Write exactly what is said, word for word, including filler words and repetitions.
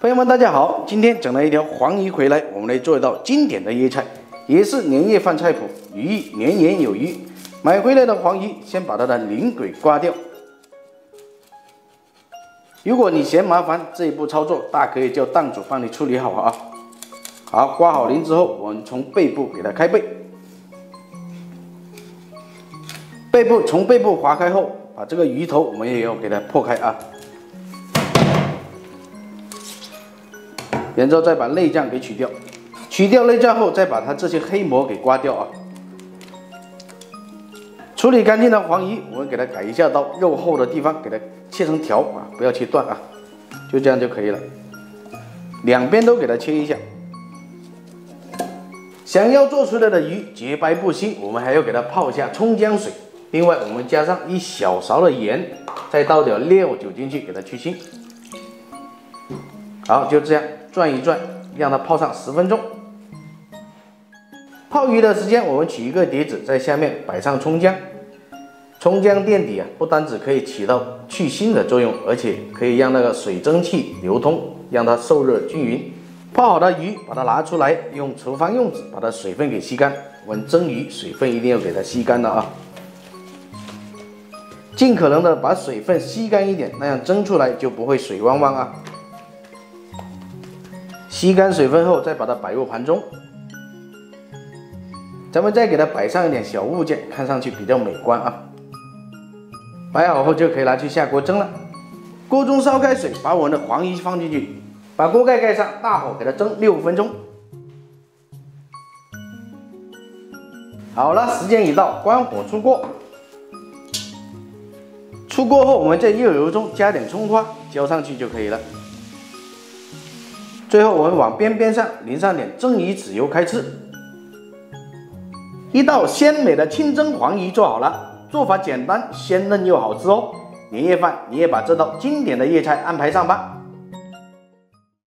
朋友们，大家好！今天整了一条黄鱼回来，我们来做一道经典的粤菜，也是年夜饭菜谱。寓意年年有余。买回来的黄鱼，先把它的鳞轨刮掉。如果你嫌麻烦，这一步操作大可以叫档主帮你处理好啊。好，刮好鳞之后，我们从背部给它开背。背部从背部划开后，把这个鱼头我们也要给它破开啊。 然后再把内脏给取掉，取掉内脏后，再把它这些黑膜给刮掉啊。处理干净的黄鱼，我们给它改一下刀，肉厚的地方给它切成条啊，不要切断啊，就这样就可以了。两边都给它切一下。想要做出来的鱼洁白不腥，我们还要给它泡一下葱姜水。另外，我们加上一小勺的盐，再倒点料酒进去，给它去腥。好，就这样。 转一转，让它泡上十分钟。泡鱼的时间，我们取一个碟子，在下面摆上葱姜。葱姜垫底啊，不单只可以起到去腥的作用，而且可以让那个水蒸气流通，让它受热均匀。泡好的鱼，把它拿出来，用厨房用纸把它水分给吸干。我们蒸鱼水分一定要给它吸干的啊，尽可能的把水分吸干一点，那样蒸出来就不会水汪汪啊。 吸干水分后，再把它摆入盘中。咱们再给它摆上一点小物件，看上去比较美观啊。摆好后就可以拿去下锅蒸了。锅中烧开水，把我们的黄鱼放进去，把锅盖盖上，大火给它蒸六分钟。好了，时间已到，关火出锅。出锅后，我们在热油中加点葱花，浇上去就可以了。 最后，我们往边边上淋上点蒸鱼豉油开吃，一道鲜美的清蒸黄鱼做好了，做法简单、鲜嫩又好吃哦。年夜饭你也把这道经典的粤菜安排上吧。